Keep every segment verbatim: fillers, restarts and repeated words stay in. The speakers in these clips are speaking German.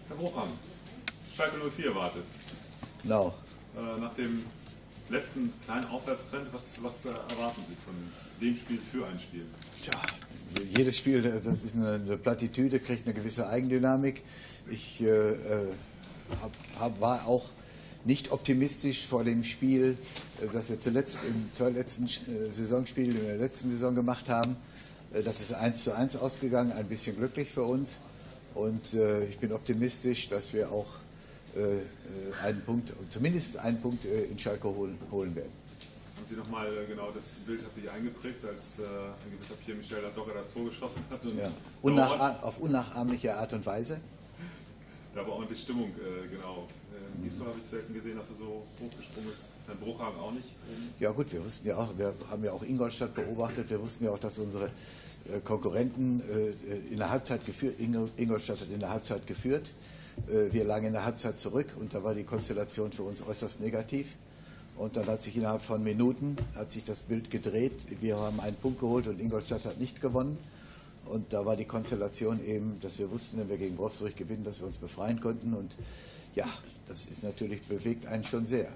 Herr Bruchham, Schalke null vier wartet. Genau. Äh, nach dem letzten kleinen Aufwärtstrend, was, was äh, erwarten Sie von dem Spiel für ein Spiel? Tja, jedes Spiel, das ist eine, eine Plattitüde, kriegt eine gewisse Eigendynamik. Ich äh, hab, hab, war auch nicht optimistisch vor dem Spiel, das wir zuletzt im zweitletzten Saisonspiel in der letzten Saison gemacht haben. Das ist eins zu eins ausgegangen, ein bisschen glücklich für uns. Und äh, ich bin optimistisch, dass wir auch äh, einen Punkt, zumindest einen Punkt äh, in Schalke holen, holen werden. Haben Sie nochmal, genau, das Bild hat sich eingeprägt, als äh, ein gewisser Pierre-Michel Lasogga das Tor geschossen hat. Und ja. Unnach, auf unnachahmliche Art und Weise. Da war ordentlich Stimmung, äh, genau. Äh, Gisdol habe ich selten gesehen, dass er so hochgesprungen ist. Herrn Bruchhagen auch nicht. Ja gut, wir wussten ja auch, wir haben ja auch Ingolstadt beobachtet, wir wussten ja auch, dass unsere äh, Konkurrenten äh, in der Halbzeit geführt, Ingolstadt hat in der Halbzeit geführt. Äh, wir lagen in der Halbzeit zurück und da war die Konstellation für uns äußerst negativ. Und dann hat sich innerhalb von Minuten hat sich das Bild gedreht. Wir haben einen Punkt geholt und Ingolstadt hat nicht gewonnen. Und da war die Konstellation eben, dass wir wussten, wenn wir gegen Wolfsburg gewinnen, dass wir uns befreien konnten. Und ja, das ist natürlich, bewegt einen schon sehr.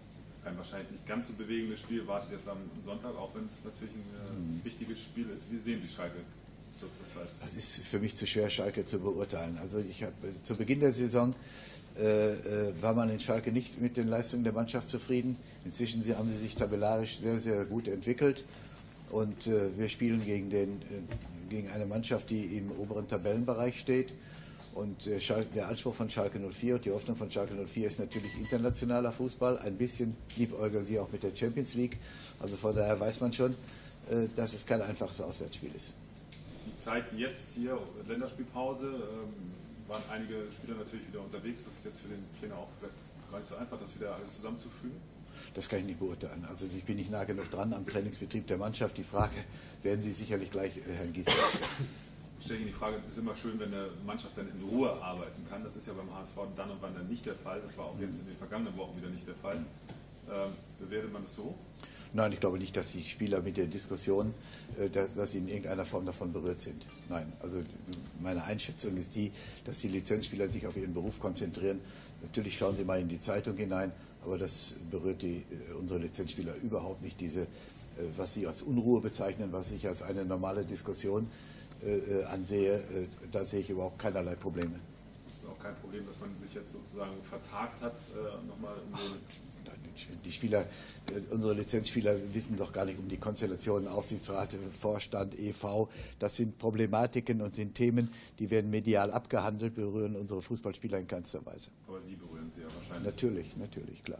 Ein wahrscheinlich nicht ganz so bewegendes Spiel wartet jetzt am Sonntag, auch wenn es natürlich ein äh, wichtiges Spiel ist. Wie sehen Sie Schalke zur Zeit? Das ist für mich zu schwer, Schalke zu beurteilen. Also ich habe zu Beginn der Saison äh, äh, war man in Schalke nicht mit den Leistungen der Mannschaft zufrieden. Inzwischen haben sie sich tabellarisch sehr, sehr gut entwickelt. Und äh, wir spielen gegen, den, äh, gegen eine Mannschaft, die im oberen Tabellenbereich steht. Und äh, Schalke, der Anspruch von Schalke null vier und die Hoffnung von Schalke null vier ist natürlich internationaler Fußball. Ein bisschen liebäugeln sie auch mit der Champions League. Also von daher weiß man schon, äh, dass es kein einfaches Auswärtsspiel ist. Die Zeit jetzt hier, Länderspielpause, ähm, waren einige Spieler natürlich wieder unterwegs. Das ist jetzt für den Trainer auch vielleicht gar nicht so einfach, das wieder alles zusammenzufügen. Das kann ich nicht beurteilen. Also ich bin nicht nah genug dran am Trainingsbetrieb der Mannschaft. Die Frage werden Sie sicherlich gleich äh, Herrn Gisdol stellen. Ich stelle Ihnen die Frage, es ist immer schön, wenn eine Mannschaft dann in Ruhe arbeiten kann. Das ist ja beim H S V dann und wann dann nicht der Fall. Das war auch jetzt in den vergangenen Wochen wieder nicht der Fall. Ähm, bewertet man das so? Nein, ich glaube nicht, dass die Spieler mit der Diskussion, äh, dass, dass sie in irgendeiner Form davon berührt sind. Nein, also meine Einschätzung ist die, dass die Lizenzspieler sich auf ihren Beruf konzentrieren. Natürlich schauen sie mal in die Zeitung hinein, aber das berührt die, unsere Lizenzspieler überhaupt nicht. Diese, was sie als Unruhe bezeichnen, was ich als eine normale Diskussion äh, ansehe, äh, da sehe ich überhaupt keinerlei Probleme. Es ist auch kein Problem, dass man sich jetzt sozusagen vertagt hat, äh, nochmal um so die Spieler, unsere Lizenzspieler wissen doch gar nicht um die Konstellationen Aufsichtsrat, Vorstand, E V. Das sind Problematiken und sind Themen, die werden medial abgehandelt, berühren unsere Fußballspieler in keinster Weise. Aber Sie berühren sie ja wahrscheinlich. Natürlich, natürlich, klar.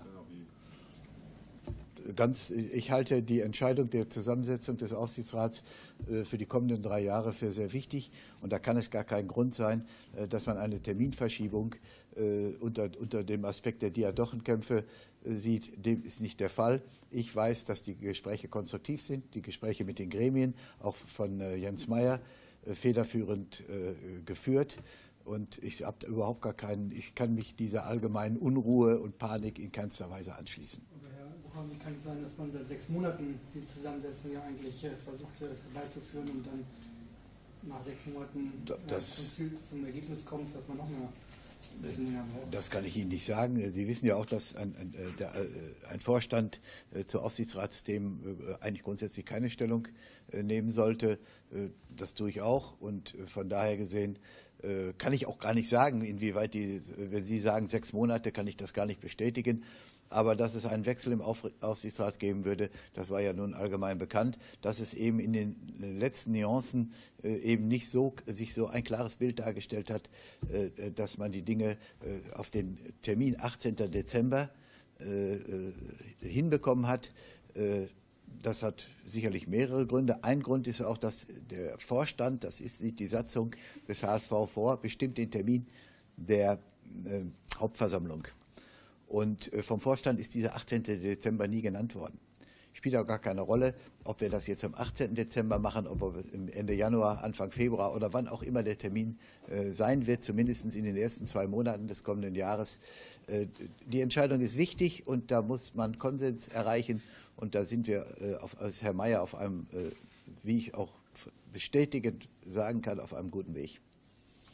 Ganz, ich halte die Entscheidung der Zusammensetzung des Aufsichtsrats für die kommenden drei Jahre für sehr wichtig. Und da kann es gar kein Grund sein, dass man eine Terminverschiebung unter, unter dem Aspekt der Diadochenkämpfe sieht. Dem ist nicht der Fall. Ich weiß, dass die Gespräche konstruktiv sind, die Gespräche mit den Gremien, auch von Jens Meyer, federführend geführt. Und ich habe überhaupt gar keinen, ich kann mich dieser allgemeinen Unruhe und Panik in keinster Weise anschließen. Wie kann es sein, dass man seit sechs Monaten die Zusammensetzung ja eigentlich versucht herbeizuführen und dann nach sechs Monaten das, zum, Ziel, zum Ergebnis kommt, dass man noch mehr ein bisschen länger braucht? Das kann ich Ihnen nicht sagen. Sie wissen ja auch, dass ein, ein, der, ein Vorstand zu Aufsichtsratsthemen eigentlich grundsätzlich keine Stellung nehmen sollte. Das tue ich auch und von daher gesehen kann ich auch gar nicht sagen, inwieweit die, wenn Sie sagen sechs Monate, kann ich das gar nicht bestätigen. Aber dass es einen Wechsel im Aufsichtsrat geben würde, das war ja nun allgemein bekannt. Dass es eben in den letzten Nuancen eben nicht so, sich so ein klares Bild dargestellt hat, dass man die Dinge auf den Termin achtzehnten Dezember hinbekommen hat. Das hat sicherlich mehrere Gründe. Ein Grund ist auch, dass der Vorstand, das ist nicht die Satzung des H S V vor, bestimmt den Termin der Hauptversammlung. Und vom Vorstand ist dieser achtzehnten Dezember nie genannt worden. Spielt auch gar keine Rolle, ob wir das jetzt am achtzehnten Dezember machen, ob wir Ende Januar, Anfang Februar oder wann auch immer der Termin äh, sein wird, zumindest in den ersten zwei Monaten des kommenden Jahres. Äh, die Entscheidung ist wichtig und da muss man Konsens erreichen. Und da sind wir, äh, auf, als Herr Meyer, auf einem, äh, wie ich auch bestätigend sagen kann, auf einem guten Weg. Sie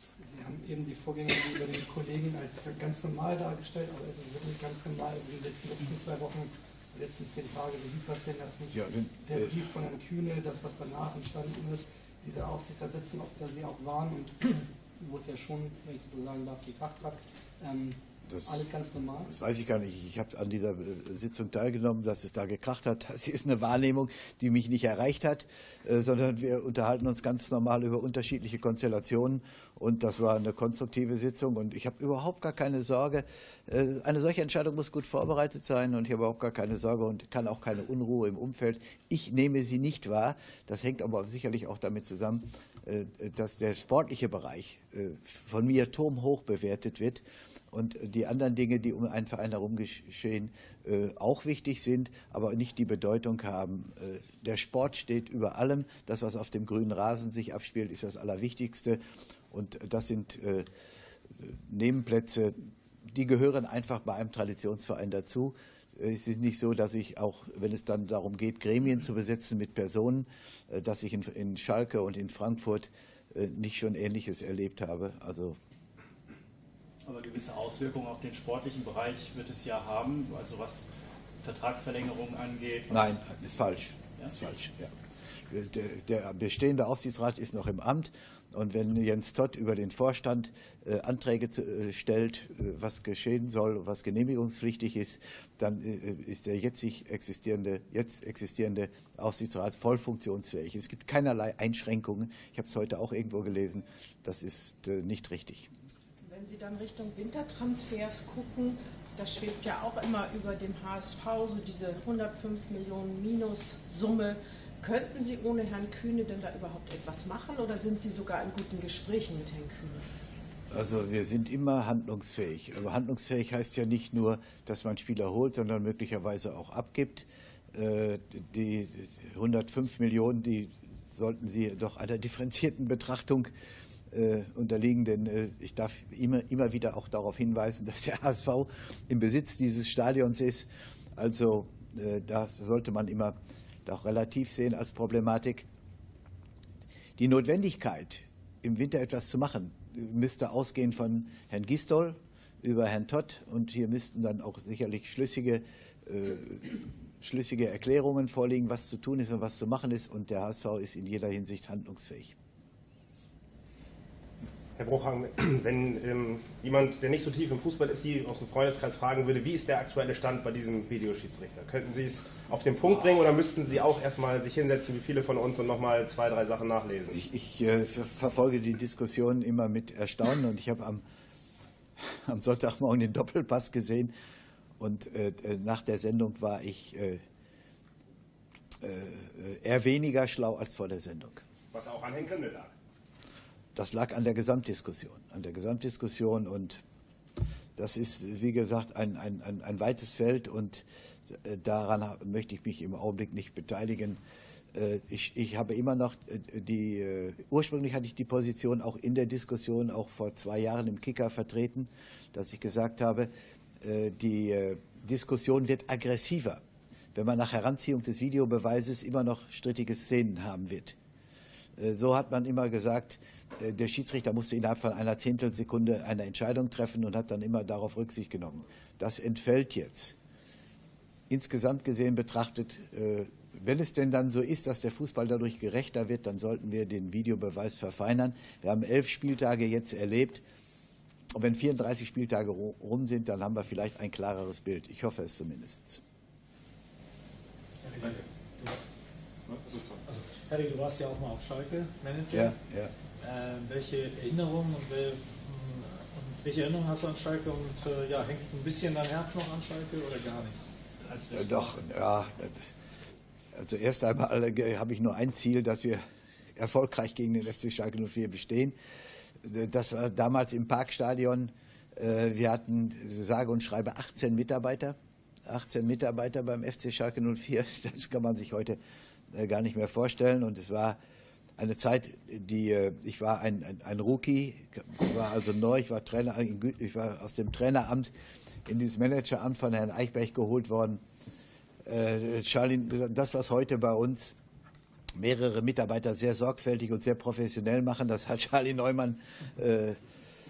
Wir haben eben die Vorgänge über den Kollegen als ganz normal dargestellt, aber es ist wirklich ganz normal, in den letzten, letzten zwei Wochen, die letzten zehn Tage Revue passieren lassen. Ja, der äh, Brief von Herrn Kühne, das, was danach entstanden ist, diese Aufsichtsratssitzung, auf der Sie auch waren und wo es ja schon, wenn ich so sagen darf, gekracht hat, ähm, Das, alles ganz normal? Das weiß ich gar nicht. Ich habe an dieser Sitzung teilgenommen, dass es da gekracht hat. Das ist eine Wahrnehmung, die mich nicht erreicht hat, äh, sondern wir unterhalten uns ganz normal über unterschiedliche Konstellationen. Und das war eine konstruktive Sitzung. Und ich habe überhaupt gar keine Sorge. Äh, eine solche Entscheidung muss gut vorbereitet sein. Und ich habe überhaupt gar keine Sorge und kann auch keine Unruhe im Umfeld. Ich nehme sie nicht wahr. Das hängt aber sicherlich auch damit zusammen, äh, dass der sportliche Bereich äh, von mir turmhoch bewertet wird. Und die anderen Dinge, die um einen Verein herum geschehen, äh, auch wichtig sind, aber nicht die Bedeutung haben. Äh, der Sport steht über allem. Das, was auf dem grünen Rasen sich abspielt, ist das Allerwichtigste. Und das sind äh, Nebenplätze, die gehören einfach bei einem Traditionsverein dazu. Es ist nicht so, dass ich auch, wenn es dann darum geht, Gremien zu besetzen mit Personen, äh, dass ich in, in Schalke und in Frankfurt äh, nicht schon Ähnliches erlebt habe. Also Aber gewisse Auswirkungen auf den sportlichen Bereich wird es ja haben, also was Vertragsverlängerungen angeht. Nein, ist falsch. Ja? Ist falsch. Ja. Der, der bestehende Aufsichtsrat ist noch im Amt. Und wenn Jens Todt über den Vorstand äh, Anträge zu, äh, stellt, äh, was geschehen soll, was genehmigungspflichtig ist, dann äh, ist der jetzig existierende, jetzt existierende Aufsichtsrat voll funktionsfähig. Es gibt keinerlei Einschränkungen. Ich habe es heute auch irgendwo gelesen. Das ist äh, nicht richtig. Wenn Sie dann Richtung Wintertransfers gucken, das schwebt ja auch immer über dem H S V, so diese hundertfünf Millionen Minussumme. Könnten Sie ohne Herrn Kühne denn da überhaupt etwas machen oder sind Sie sogar in guten Gesprächen mit Herrn Kühne? Also wir sind immer handlungsfähig. Aber handlungsfähig heißt ja nicht nur, dass man Spieler holt, sondern möglicherweise auch abgibt. Die hundertfünf Millionen, die sollten Sie doch einer differenzierten Betrachtung Äh, unterliegen, denn äh, ich darf immer, immer wieder auch darauf hinweisen, dass der H S V im Besitz dieses Stadions ist. Also äh, da sollte man immer auch relativ sehen als Problematik. Die Notwendigkeit, im Winter etwas zu machen, müsste ausgehen von Herrn Gistol über Herrn Todt und hier müssten dann auch sicherlich schlüssige, äh, schlüssige Erklärungen vorliegen, was zu tun ist und was zu machen ist, und der H S V ist in jeder Hinsicht handlungsfähig. Herr Bruchhagen, wenn ähm, jemand, der nicht so tief im Fußball ist, Sie aus dem Freundeskreis fragen würde, wie ist der aktuelle Stand bei diesem Videoschiedsrichter? Könnten Sie es auf den Punkt bringen oder müssten Sie auch erstmal sich hinsetzen, wie viele von uns, und nochmal zwei, drei Sachen nachlesen? Ich, ich äh, verfolge die Diskussion immer mit Erstaunen und ich habe am, am Sonntagmorgen den Doppelpass gesehen und äh, nach der Sendung war ich äh, äh, eher weniger schlau als vor der Sendung. Was auch an Herrn Grindel lag. Das lag an der Gesamtdiskussion, an der Gesamtdiskussion und das ist, wie gesagt, ein, ein, ein, ein weites Feld und daran möchte ich mich im Augenblick nicht beteiligen. Ich, ich habe immer noch die, ursprünglich hatte ich die Position auch in der Diskussion, auch vor zwei Jahren im Kicker vertreten, dass ich gesagt habe, die Diskussion wird aggressiver, wenn man nach Heranziehung des Videobeweises immer noch strittige Szenen haben wird. So hat man immer gesagt, der Schiedsrichter musste innerhalb von einer Zehntelsekunde eine Entscheidung treffen und hat dann immer darauf Rücksicht genommen. Das entfällt jetzt. Insgesamt gesehen betrachtet, wenn es denn dann so ist, dass der Fußball dadurch gerechter wird, dann sollten wir den Videobeweis verfeinern. Wir haben elf Spieltage jetzt erlebt. Und wenn vierunddreißig Spieltage rum sind, dann haben wir vielleicht ein klareres Bild. Ich hoffe es zumindest. Harry, du warst ja auch mal auf Schalke Manager. Ja, ja. Äh, welche Erinnerungen und, wel, und welche Erinnerungen hast du an Schalke und äh, ja, hängt ein bisschen dein Herz noch an Schalke oder gar nicht? Als ja, doch, ja. Also erst einmal äh, habe ich nur ein Ziel, dass wir erfolgreich gegen den F C Schalke null vier bestehen. Das war damals im Parkstadion. Äh, wir hatten sage und schreibe achtzehn Mitarbeiter. achtzehn Mitarbeiter beim F C Schalke null vier. Das kann man sich heute äh, gar nicht mehr vorstellen. Und es war eine Zeit, die, ich war ein, ein, ein Rookie, war also neu, ich war, Trainer, ich war aus dem Traineramt in dieses Manageramt von Herrn Eichberg geholt worden. Äh, Charlie, das, was heute bei uns mehrere Mitarbeiter sehr sorgfältig und sehr professionell machen, das hat Charlie Neumann äh,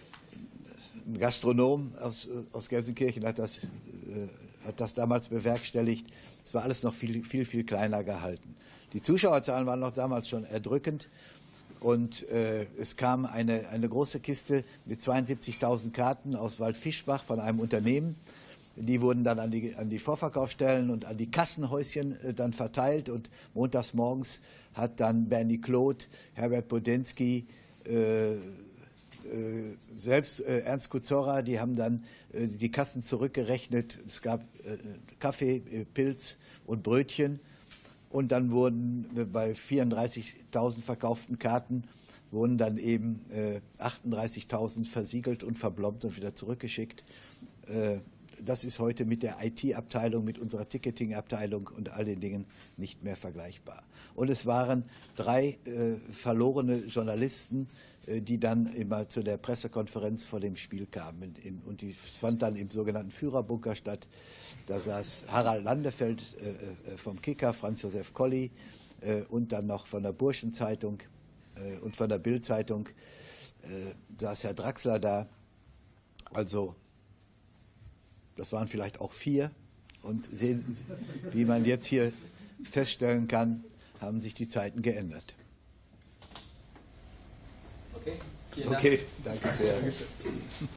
ein Gastronom aus, aus Gelsenkirchen hat das, äh, hat das damals bewerkstelligt. Es war alles noch viel, viel, viel kleiner gehalten. Die Zuschauerzahlen waren noch damals schon erdrückend. Und äh, es kam eine, eine große Kiste mit zweiundsiebzigtausend Karten aus Waldfischbach von einem Unternehmen. Die wurden dann an die, an die Vorverkaufsstellen und an die Kassenhäuschen äh, dann verteilt. Und montags morgens hat dann Bernie Klodt, Herbert Bodensky, äh, äh, selbst äh, Ernst Kuzorra, die haben dann äh, die Kassen zurückgerechnet. Es gab äh, Kaffee, äh, Pilz und Brötchen. Und dann wurden äh, bei vierunddreißigtausend verkauften Karten wurden dann eben äh, achtunddreißigtausend versiegelt und verblombt und wieder zurückgeschickt. Äh, Das ist heute mit der I T-Abteilung, mit unserer Ticketing-Abteilung und all den Dingen nicht mehr vergleichbar. Und es waren drei äh, verlorene Journalisten, äh, die dann immer zu der Pressekonferenz vor dem Spiel kamen. In, und die fand dann im sogenannten Führerbunker statt. Da saß Harald Landefeld äh, vom Kicker, Franz Josef Colli äh, und dann noch von der Burschenzeitung äh, und von der Bild-Zeitung äh, saß Herr Draxler da. Also das waren vielleicht auch vier. Und sehen Sie, wie man jetzt hier feststellen kann, haben sich die Zeiten geändert. Okay, vielen Dank. Okay, danke sehr.